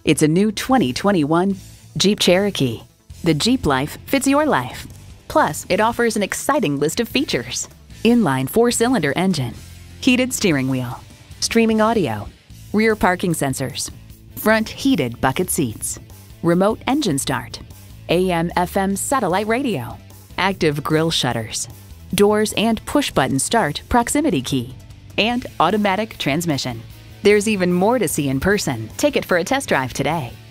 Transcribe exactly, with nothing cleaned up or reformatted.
It's a new twenty twenty-one Jeep Cherokee. The Jeep life fits your life. Plus, it offers an exciting list of features. Inline four-cylinder engine, heated steering wheel, streaming audio, rear parking sensors, front heated bucket seats, remote engine start, A M F M satellite radio, active grille shutters, doors and push-button start proximity key, and automatic transmission. There's even more to see in person. Take it for a test drive today.